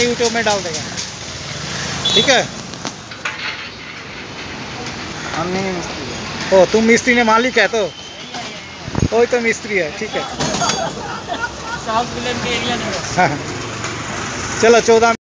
के यूट्यूब में डाल देगा। ठीक है। हम नहीं मिस्त्री। ओ तुम मिस्त्री ने मालिक है तो वही तो मिस्त्री है। ठीक है। साउथ विलेन के एरिया नहीं है। हाँ। चलो 14